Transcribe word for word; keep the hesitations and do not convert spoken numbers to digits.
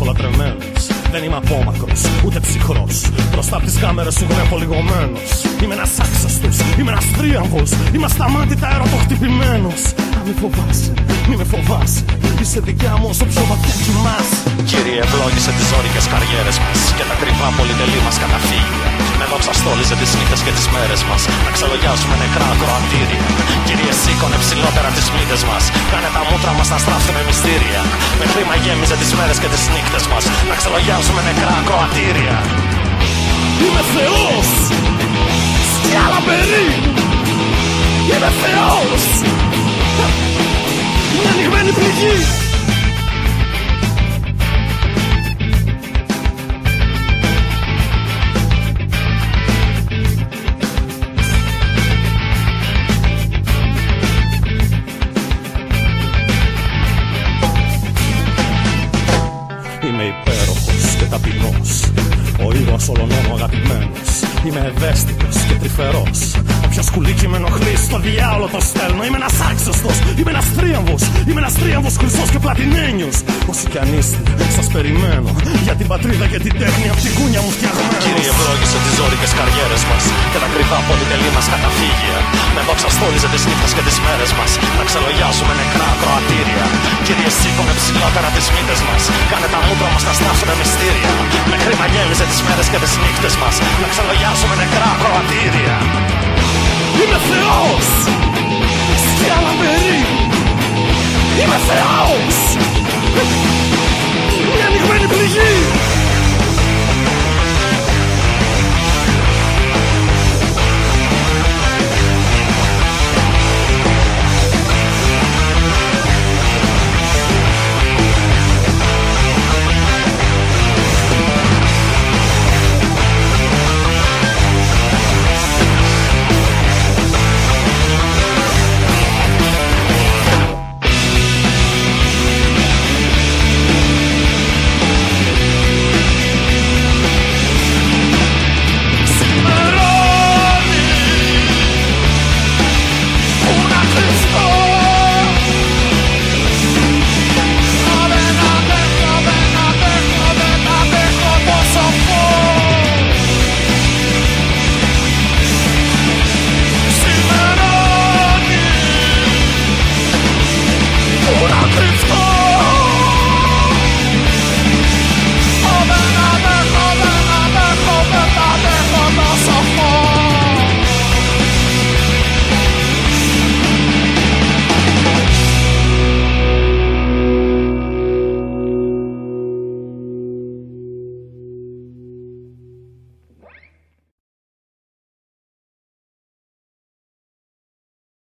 λατρεμένος. Δεν είμαι απόμακρος, ούτε ψυχρός. Μπροστά απ' τις κάμερες σου γνέφω λιγωμένος. Είμαι ένας άξαστος, είμαι ένας τρίαμβος. Είμαι ασταμάτητα ερωτοχτυπημένος. Να μη φοβάσαι, μη με φοβάσαι. Είσαι δικιά μου όσο πιο βαθιά κοιμάσαι. Κύριε, ευλόγησε τις ζώρικες καριέρες μας και τα κρυβά πολυτελή μας καταφύγια. Με δόξα στόλιζε τις νύχτες και τις μέρες μας. Να ξελογιάσουμε νεκρά ακροατήρια. Κύριε, σήκωνε ψηλότερα τις μύτες μας. Κάνε τα μούτρα μας να στράφτουνε μυστήρια. Με χρήμα γέμιζε τις μέρες και τις νύχτες μας. Να ξελογιάσουμε νεκρά ακροατήρια. Είμαι Θεός, σκιά λαμπερή. Είμαι Θεός, μια ανοιγμένη πληγή. Είμαι υπέροχος και ταπεινός, ο ήρωας όλων ο αγαπημένος. Είμαι ευαίσθητος και τρυφερός. Όποιο σκουλίκι με ενοχλεί, στο διάολο το στέλνω. Είμαι ένας άξαστος, είμαι ένας τρίαμβος. Είμαι ένας τρίαμβος χρυσός και πλατινένιος. Όσοι κι αν είστε, σας περιμένω. Για την πατρίδα και την τέχνη, απ' την κούνια μου φτιαγμένος. Κύριε, ευλόγησε τις ζώρικες καριέρες μας και τα κρυβά πολυτελή μας καταφύγια. Με δόξα στόλιζε τις νύχτες και τις μέρες μας. Να ξελογιάσουμε νεκρά ακροατήρια. Κύριε, σήκωνε ψηλότερα τις μύτες μας. Κάνε τα μούτρα μας να στράφουνε μυστήρια. Με χρήμα γέμιζε τις μέρες και τις νύχτες μας. Να ξελογιάσουμε νεκρά ακροατήρια. Είμαι Θεός, σκιά λαμπερή. Είμαι Θεός, μια ανοιγμένη πληγή.